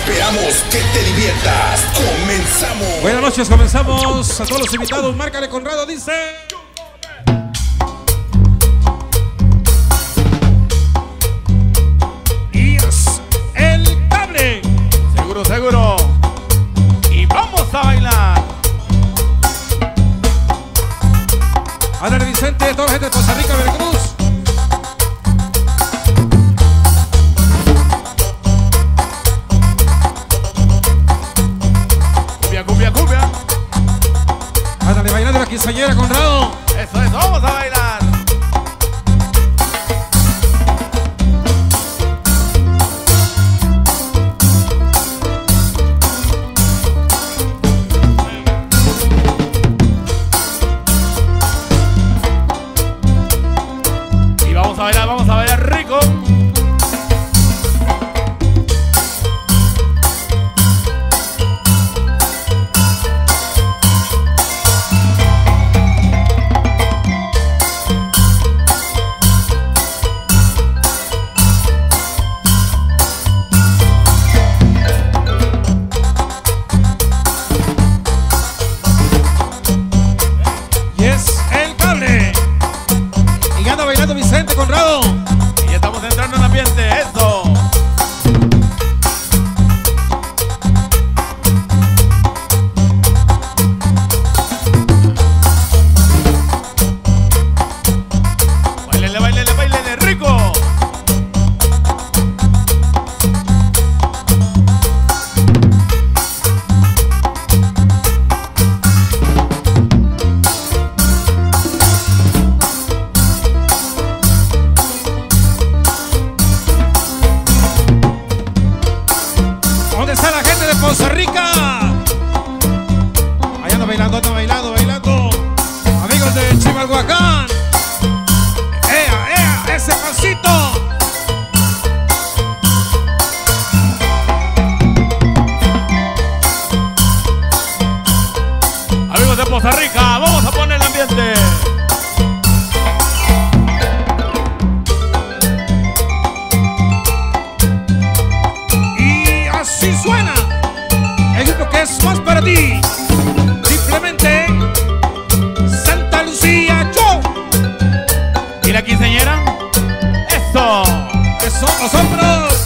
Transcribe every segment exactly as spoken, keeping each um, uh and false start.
Esperamos que te diviertas. Comenzamos. Buenas noches, comenzamos. A todos los invitados, márcale Conrado, dice. Y es el cable. Seguro, seguro. Y vamos a bailar. Ándale, Vicente, toda la gente de Costa Rica, Veracruz. Cumbia, cumbia, cumbia. Ándale, bailando la quinceañera, Conrado. Eso es, vamos a bailar. Y vamos a bailar, vamos a bailar rico. Vicente, Conrado. Y ya estamos entrando en el ambiente, eso. Báilele, báilele, báilele, rico. Costa Rica. Ahí anda bailando, anda bailando, bailando. Amigos de Chimalhuacán. ¡Ea, ea! ¡Ese pasito! Amigos de Costa Rica, vamos a poner el ambiente. Y así suena. El grupo que es más para ti. Simplemente Santa Lucía Show. ¿Y la quinceañera? ¡Eso! Que son los hombros.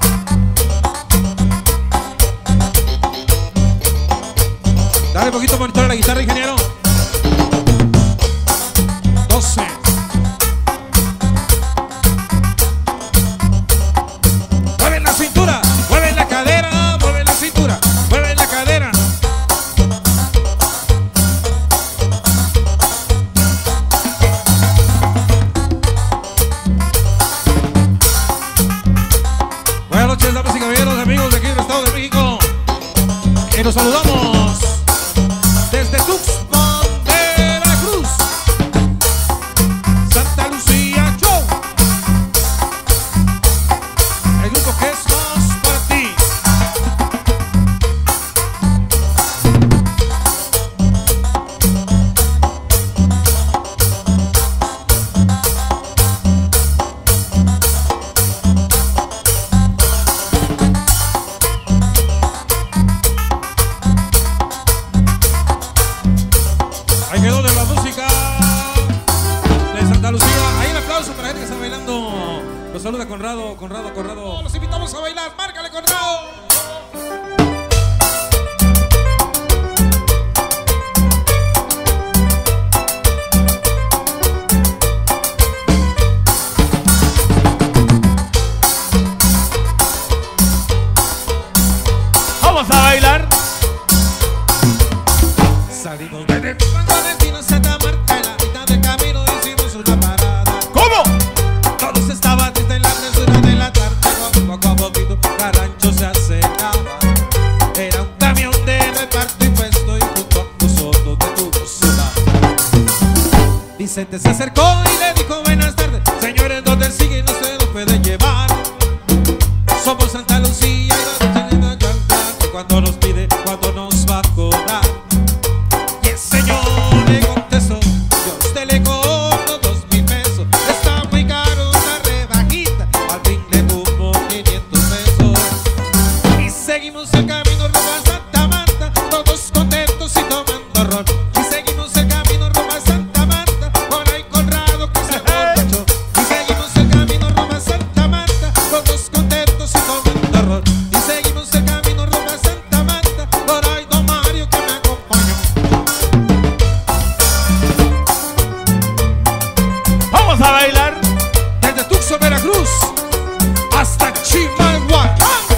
Dale un poquito monitor a la guitarra, ingeniero. doce. Mueve la cintura, mueve la cadera, mueve la cintura. Mueve la cadera. Buenas noches, damas y caballeros, amigos de aquí del Estado de México. Y nos saludamos desde Tuxpan, Veracruz. Santa Lucía Show. El grupo que es más para ti. Ahí quedó de la música de Santa Lucía. Ahí un aplauso para la gente que está bailando. Los saluda Conrado, Conrado, Conrado. Los invitamos a bailar. Márcale, Conrado. Vamos a bailar. Salimos de destino Santa Marta, en la mitad del camino hicimos una parada. ¿Cómo? Todos estaban desde la mesura de la tarde, cuando poco a poquito Carancho se acercaba. Era un camión de reparto y puesto y junto a nosotros detuvo su lado. Vicente se acercó y le dijo buenas tardes, señores, ¿dónde siguen? No se nos puede llevar. Somos Santa Lucía y la cuando nos pide, cuando nos va a cobrar. Y el señor le contestó, yo a usted le cobro dos mil pesos. Está muy caro una rebajita, al fin le cupo quinientos pesos. Y seguimos seguimos el camino rumbo a Santa Marta, todos contentos y tomando ron. Y seguimos el camino rumbo a Santa Marta, por ahí Conrado que se emborrachó. Y seguimos el camino rumbo a Santa Marta, todos contentos y tomando ron. Y seguimos el camino rumbo a Santa Marta, por ahí don Mario que me acompañó. Vamos a bailar Desde Tuxtla, Veracruz hasta Chimalhuacán.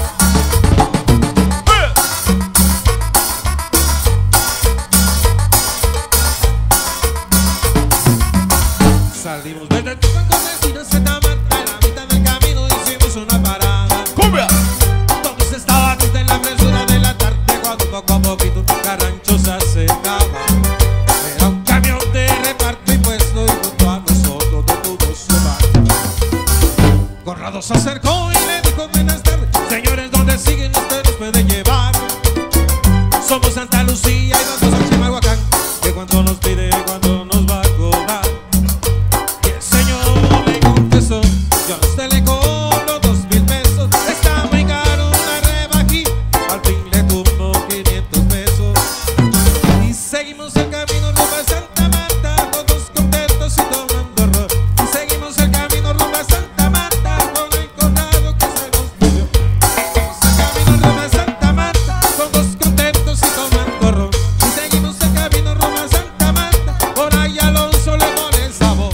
Salimos desde Tuxtla con destino a Santa Marta. En la mitad del camino hicimos una parada. cumbia. Todos estaban en la fresura de la tarde, cuando poco a poquito Carancho se acercaba. Era un camión de reparto y puesto, y junto a nosotros detuvo su marcha. Conrado se acercó y le dijo: buenas tardes, señores, ¿dónde siguen? Usted nos puede llevar. Somos Santa Lucía y vamos a Chimalhuacán, que cuánto nos pide, cuánto nos va a cobrar. Y el señor le contestó: yo a usted le cobro dos mil pesos, está muy caro, una rebajita. Al fin le tumbo quinientos pesos. Y seguimos el camino rumbo a Santa Marta, todos contentos y tomando ron. Y seguimos el camino rumbo a Santa Marta, con el Conrado que se nos pidió. Seguimos el camino rumbo a Santa Marta, todos contentos y tomando ron. Y seguimos el camino rumbo a Santa Marta, por ahí Alonso le pone el sabor.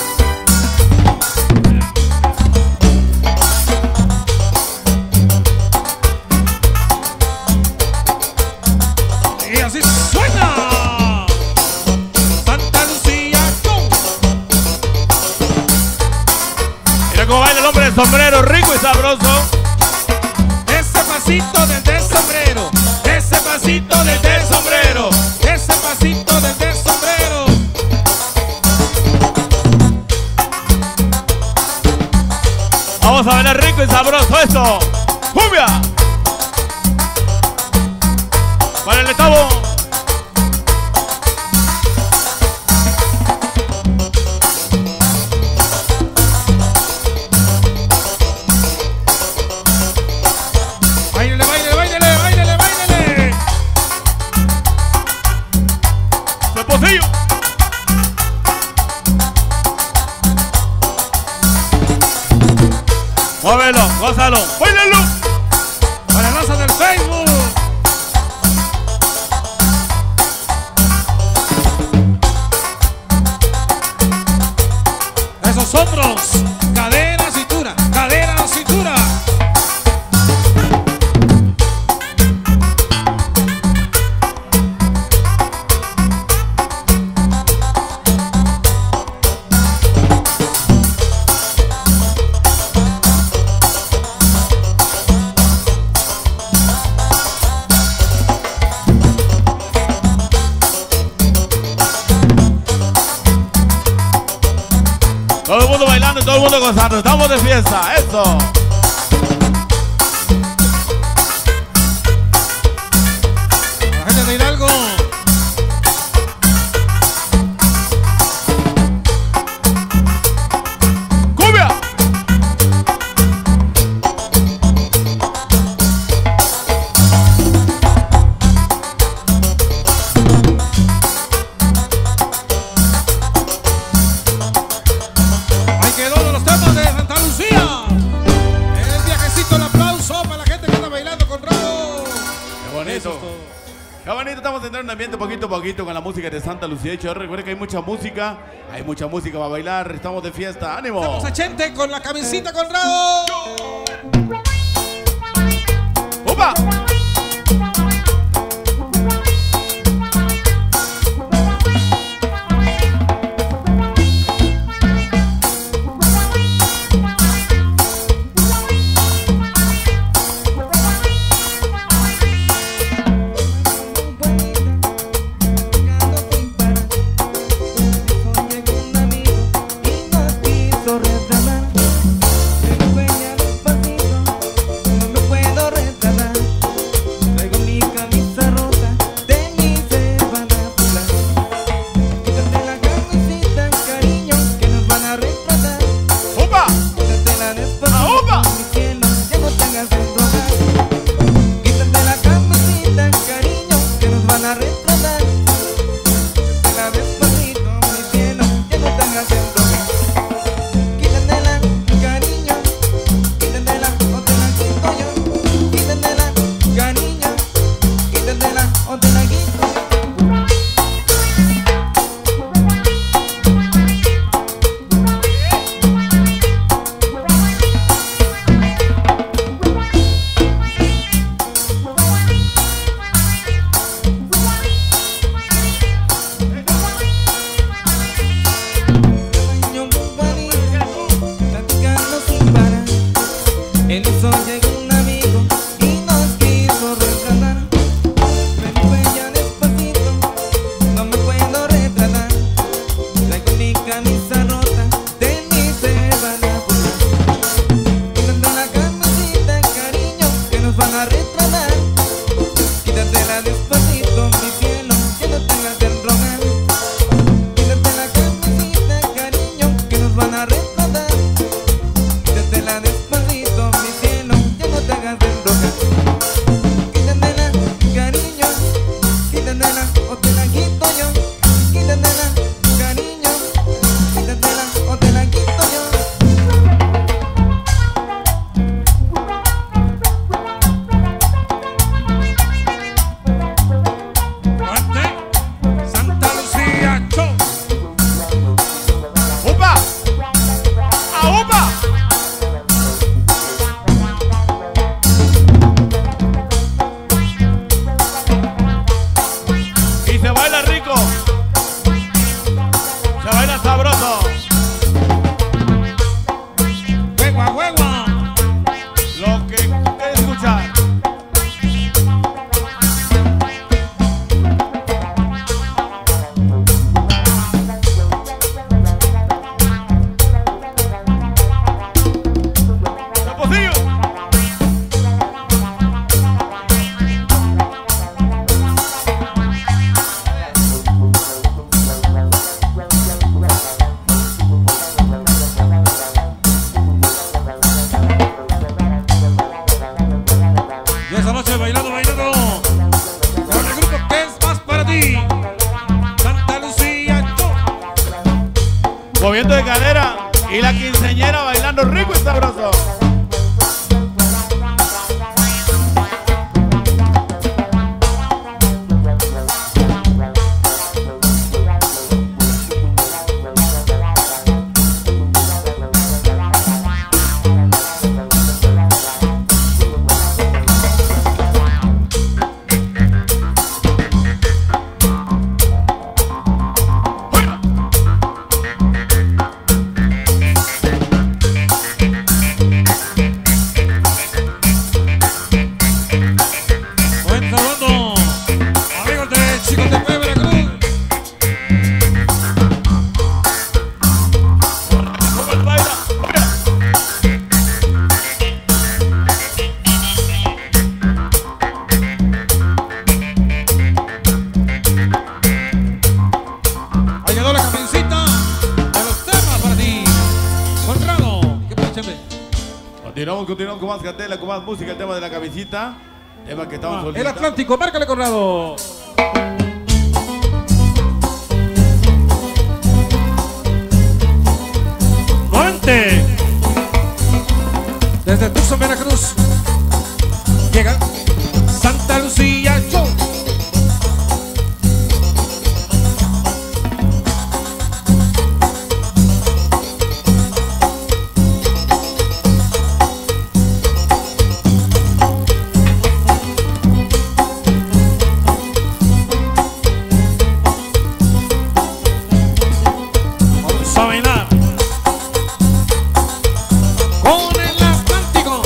Y así suena Santa Lucía con Mira cómo baila el hombre de sombrero, rico y sabroso. ese pasito del de sombrero, ese pasito del de sombrero, ese pasito del de sombrero. Vamos a bailar rico y sabroso esto. ¡Cumbia! Para el estabo. Báilele, báilele, báilele, báilele, báilele. ¡Su pocillo! Muévelo, gózalo, bailalo. Para la raza del Facebook. Esos hombros, cadera, cintura, cadera, cintura. Todo el mundo bailando y todo el mundo gozando. Estamos de fiesta, eso. La gente de Hidalgo. ¡Cumbia! Ahí quedó uno de los temas de Santa Lucía. El viajecito, el aplauso para la gente que anda bailando con Rado. Qué bonito. Eso es todo. Qué bonito, estamos entrando en un ambiente poquito a poquito con la música de Santa Lucía. Yo recuerden que hay mucha música, hay mucha música para bailar, estamos de fiesta, ánimo. Vamos a Chente con la camisita con Rado. ¡Upa! No me puedo retratar. retroceder. Quítatela despacito, mi cielo, que no tengas que enrogar. Quítate la camisita, cariño, que nos van a retroceder. Quítatela despacito, mi cielo, que no tengas que enrogar. Quítatela, cariño, quítatela, o te la quito yo. Quítatela, cariño, quítatela, o te la quito yo. Santa Lucía, show. ¡Upa! ¡Ah, upa! Y se baila rico. Se baila sabroso. Huegua, huegua. Lo que quieres escuchar. ¡Taposillo! Y esa noche bailando, bailando con el grupo que es más para ti, Santa Lucía, show. Moviendo de cadera y la quinceañera bailando rico y sabroso. Buen saludo, amigos de Chicos de Pe, Veracruz. ¿Cómo el baila? Ha llegado la camisita de los temas para ti. Contrado, ¿qué pasa, Chembe? Continuamos, continuamos con más candela, con más música, el tema de la camisita. Tema que estamos El solicitando. Atlántico, márcale, Conrado. ¡Nuevamente! Desde Tucson, Veracruz, llega Santa Lucía, show. Vamos a bailar con el Atlántico.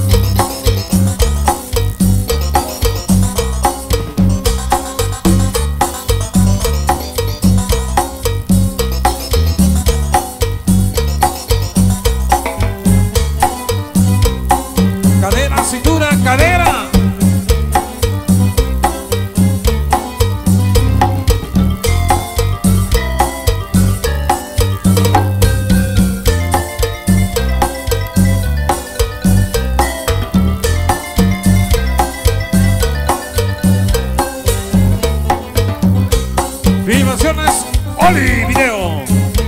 Cadera, cintura, cadera. Filmaciones Oli Video.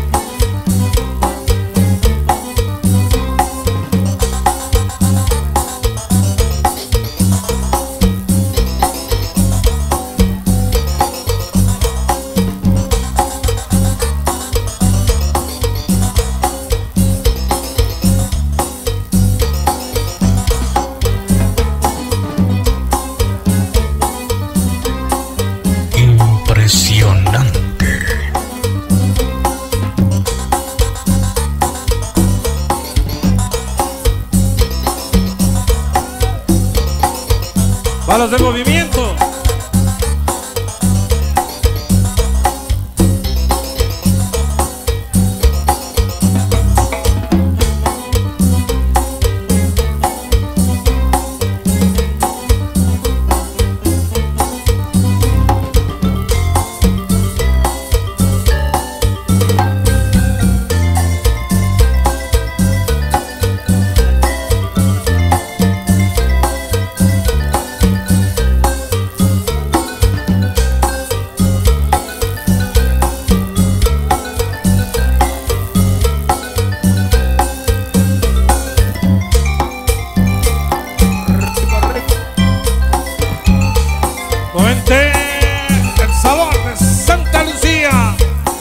Balas de movimiento. Comente el sabor de Santa Lucía.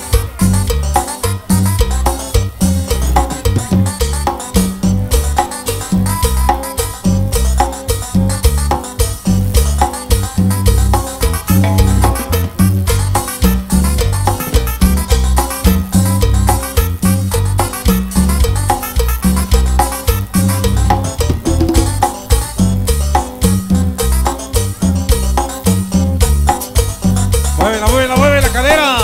Muévela, muévela, mueve la cadera.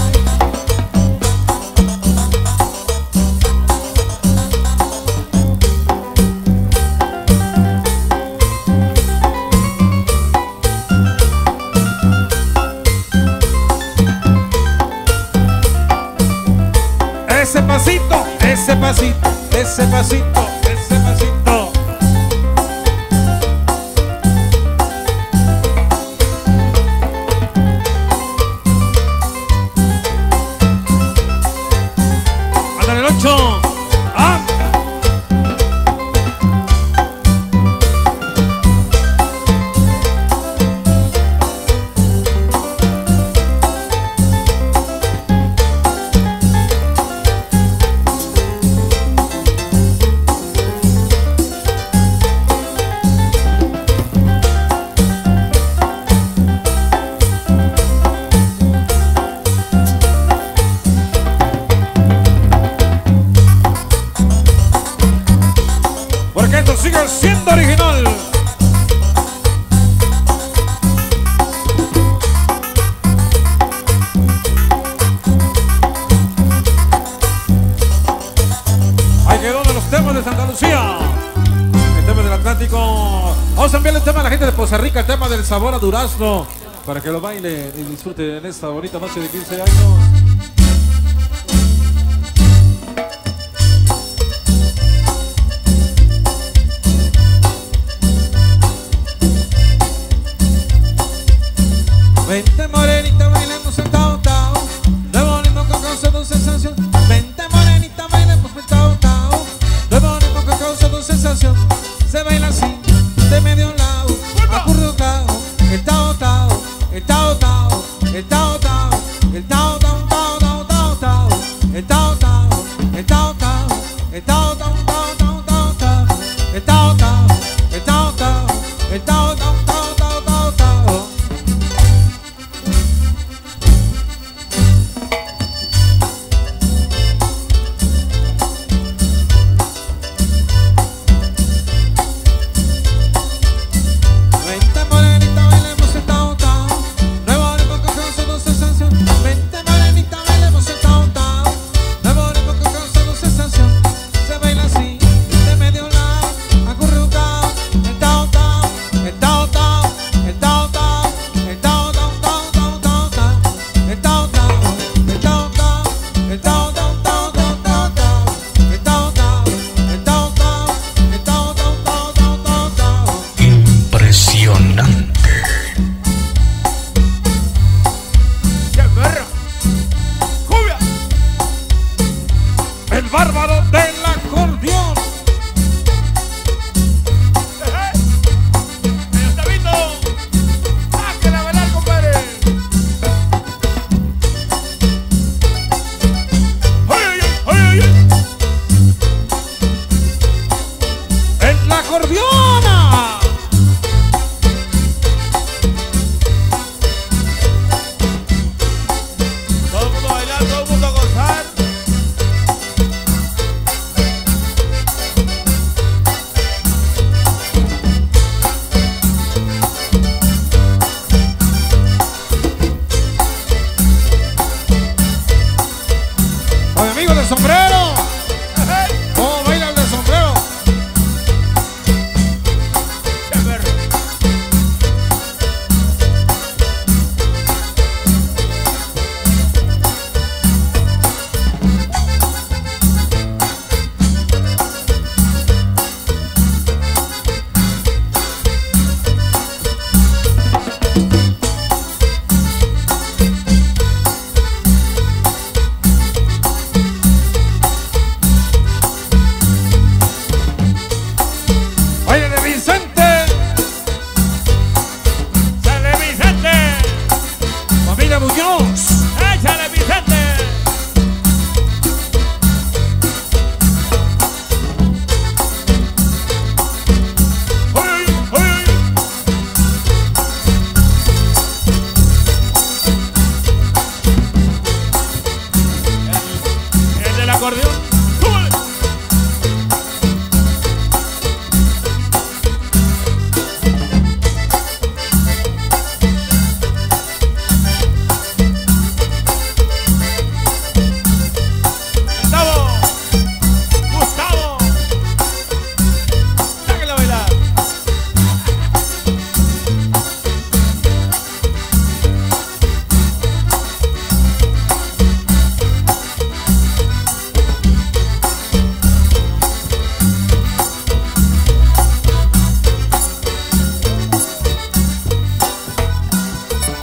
Ese pasito, ese pasito, ese pasito, ese pasito. Ándale el ocho. ¡Ah! Porque esto sigue siendo original. Ahí quedó de los temas de Santa Lucía. El tema del Atlántico. Vamos a enviarle el tema a la gente de Poza Rica, el tema del sabor a durazno, para que lo baile y disfrute en esta bonita noche de quince años. Vente morenita, bailemos el tao tao, nuevo ritmo que causa dulce sensación. Vente morenita, bailemos el tao tao, nuevo ritmo que causa dulce sensación. Se baila así, de medio lado, acurrucado, el tao tao, el tao tao, el tao tao, el tao tao, tao tao, tao tao, el tao tao, el tao tao, el tao tao, tao tao, tao tao, el tao tao, el tao tao, el tao tao, tao tao, tao tao. Vente morenita, bailemos el tao tao, nuevo ritmo que causa dulce sensación. Vente morenita, bailemos el tao tao, nuevo ritmo que causa dulce sensación. Se baila así, de medio lado, acurrucado, el tao tao, el tao tao, el tao tao, el tao tao, tao tao, tao tao, el tao tao, el tao tao, el tao tao, tao tao, tao tao, el tao tao, el tao tao, el tao tao, tao tao, tao tao. Impresionante. ¡Qué perro! ¡Cumbia! El bárbaro del acordeón. ¡El Octavito! ¡Sáquela a bailar, compadre! ¡Ay, ay, ay, ay, ay! En la acordeona.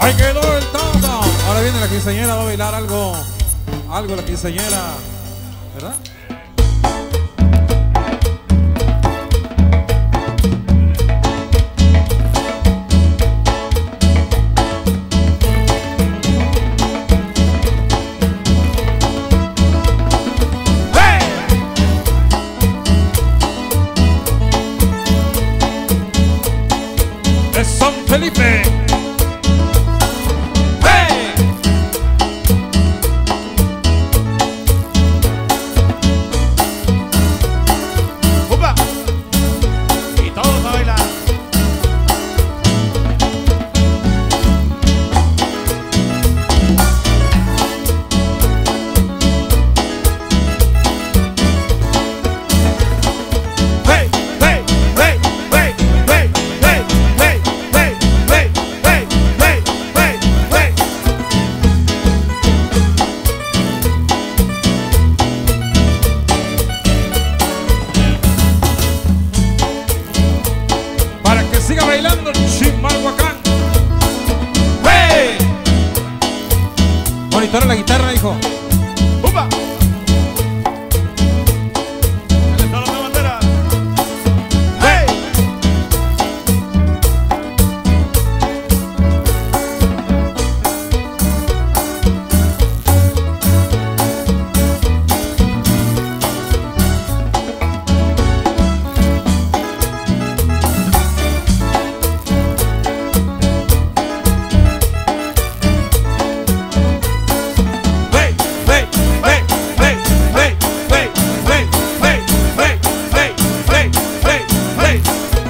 Ahí quedó el todo. Ahora viene la quinceañera, va a bailar algo. Algo la quinceañera, ¿verdad? San Felipe. ¡Hey! ¡Opa! Y todos a bailar. ¡Hey! ¡Hey! ¡Hey! ¡Hey! ¡Hey! ¡Hey! ¡Hey! ¡Hey! ¡Hey! ¡Hey! ¡Hey! ¡Hey! ¡Hey! Para que siga bailando Chimalhuacán. ¡Hey! Monitora la guitarra, hijo. ¡Opa! ¿Dónde está la bandera? ¡Hey! ¡Hey! ¡Hey! ¡Hey! ¡Hey! ¡Hey! ¡Hey! ¡Hey! ¡Hey! ¡Hey! ¡Hey! ¡Hey! ¡Hey! ¡Hey!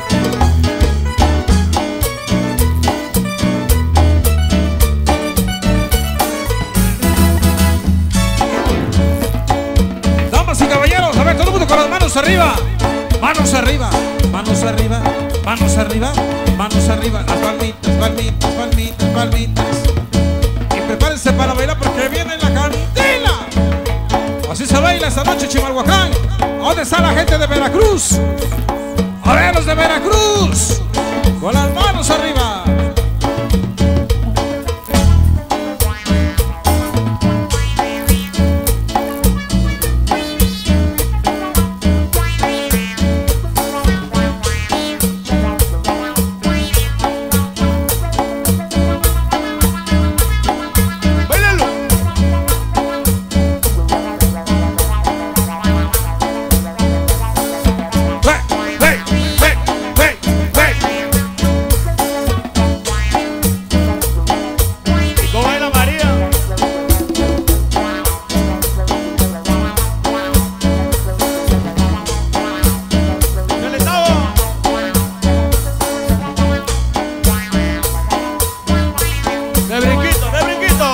Damas y caballeros, a ver, todo el mundo con las manos arriba. Manos arriba, manos arriba, manos arriba, manos arriba. Las palmitas, palmitas, palmitas, palmitas. Y prepárense para bailar porque viene la candela. Así se baila esta noche Chimalhuacán. ¿Dónde está la gente de Veracruz? A ver, los de Veracruz. Con las manos arriba. ¡Báilalo! ¡Hey! ¡Hey! ¡Hey! ¡Hey! ¡Hey! ¿Y cómo baila María? ¡El estado! ¡De brinquito, de brinquito!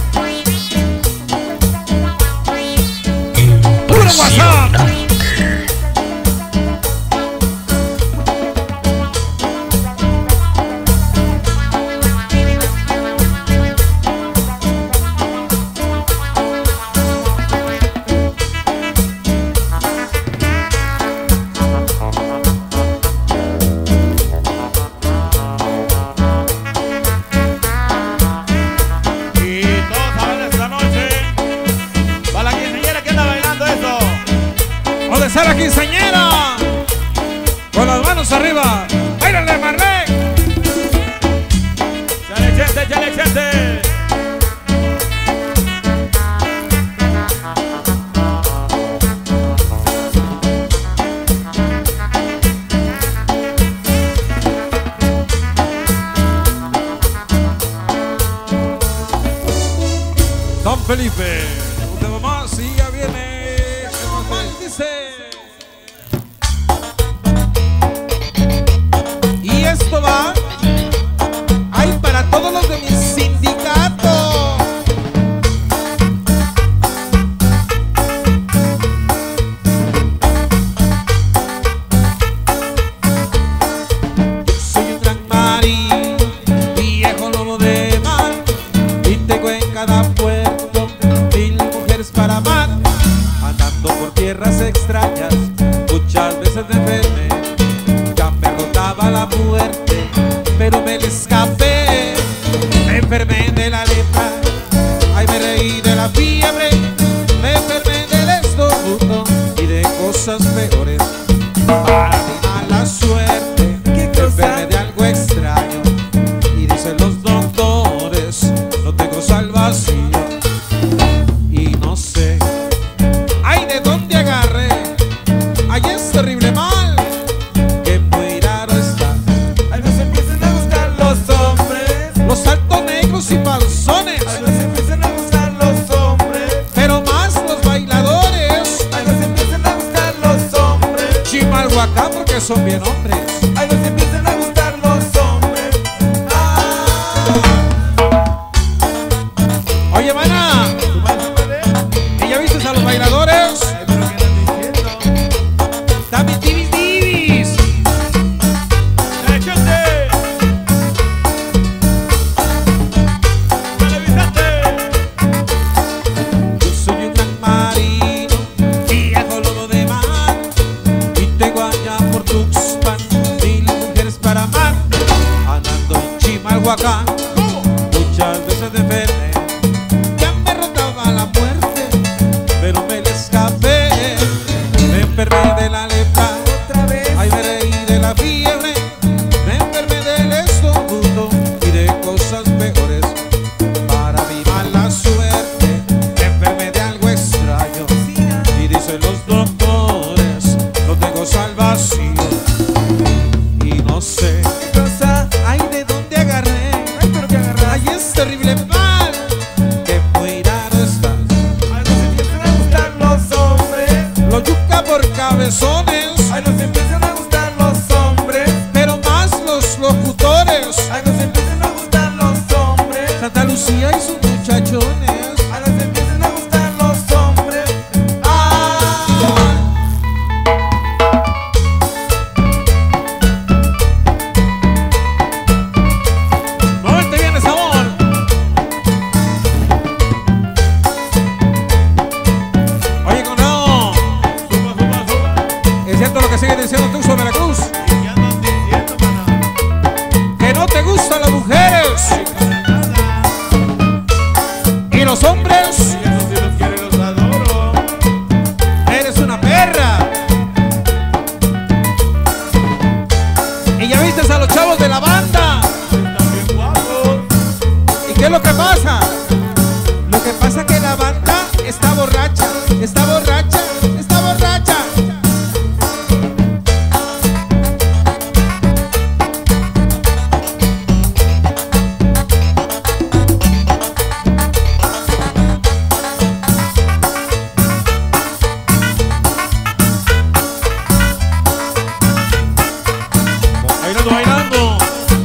Impresionante. Y todos a ver esta noche. Para la quinceañera que anda bailando eso. ¿Dónde está la quinceañera? Con las manos arriba. ¡Báilale, Marlene! ¡Chale, gente, chale, gente! San Felipe. Un tema más y ya viene. El normal dice. Y esto va. Hay para todos los de mi sindicato. Soy un gran marín, viejo lobo de mar, y tengo en cada puerto mil son bien hombres. Ay, nos empiezan a gustar los hombres. Ah. Oye, mana, ¿y ya viste a los bailadores? Ay, pero ¿qué andan diciendo? Dame tibis, tibis. ¡Échate! ¡Televisate! Yo soy un gran marino, viejo lobo de mar, y tengo allá por Tuxpan mil mujeres para amar. Andando en Chimalhuacán, muchas veces de enfermé, ya me rondaba la muerte, pero me le escapé. Me enfermé de la lepra, Otra vez. ay, me reí de la fiebre, me enfermé del estornudo y de cosas peores. Para mi mala suerte, me enfermé de algo extraño, y dicen los doctores, no tengo salvación. Y no sé, Rosa. ay, de dónde agarré, Ay, pero que agarras. ay, es terrible mal, que muy raro estás. Ay, nos empiezan a gustar los hombres. Los yuca por cabezones, Ay, nos empiezan a gustar los hombres. pero más los locutores. Ay, nos empiezan a gustar los hombres. Santa Lucía y sus muchachones. Ay, nos empiezan a gustar los hombres. ¡Ah! ¡Muévete bien, sabor! Oye, Conrado, Suba, suba, suba. ¿es cierto lo que sigue diciendo tú sobre Veracruz? ¿Y qué andan diciendo, mana? Que no te gustan las mujeres Para nada. y los hombres. Y eso sí los quiero y los adoro. Eres una perra. Y ya viste a los chavos de la banda. Están bien guapos. ¿Y qué es lo que pasa? Lo que pasa es que la banda está borracha, está borracha, está borracha. Bailando, bailando.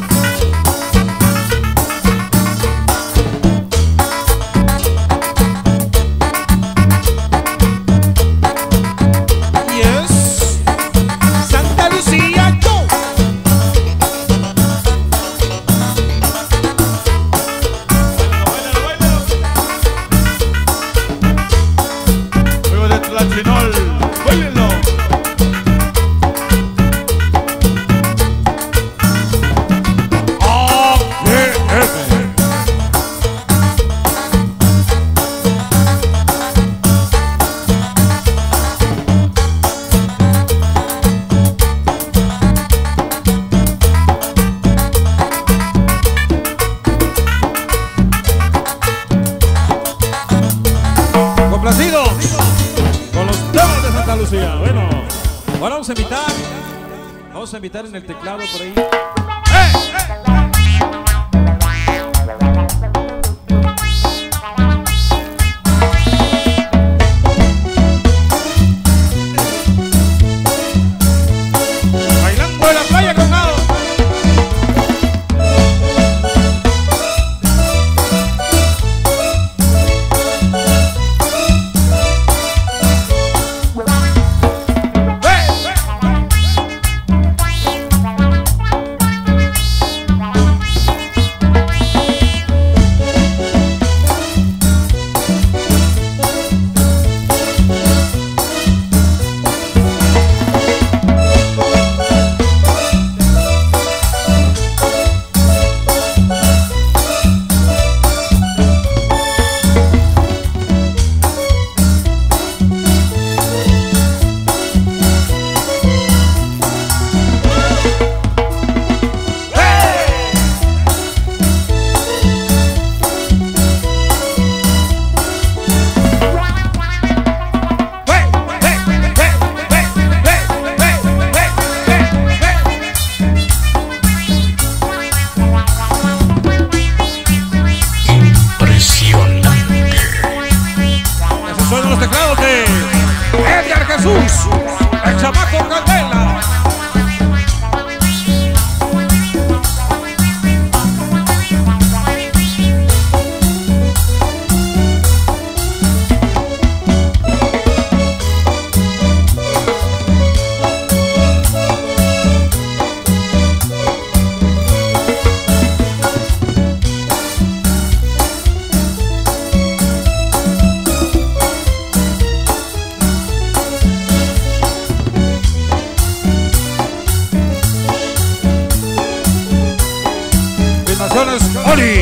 Yes. Santa Lucía, yo. Báilalo, báilalo. Juego de Tlachinol. Báilenlo. Complacidos con los temas de Santa Lucía. Bueno, ahora vamos a invitar, vamos a invitar en el teclado por ahí. Bailando en la playa con nado. ¡Oli!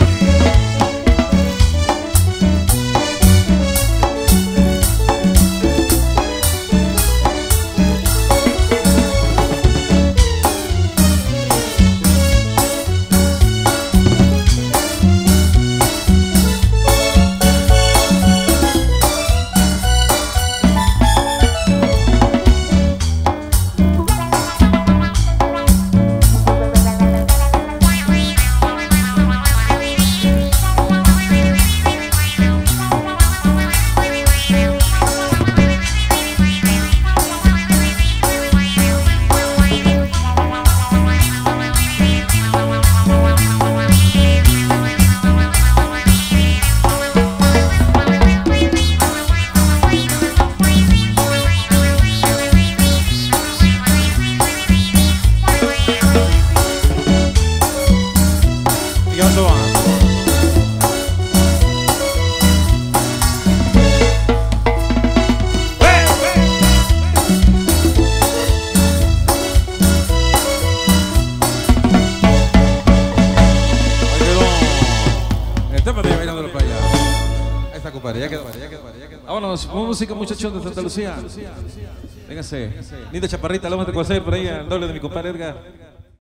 Vámonos, música muchachón de Santa Lucía. Véngase. Linda chaparrita, lómate con por ahí, al doble de mi compadre Edgar.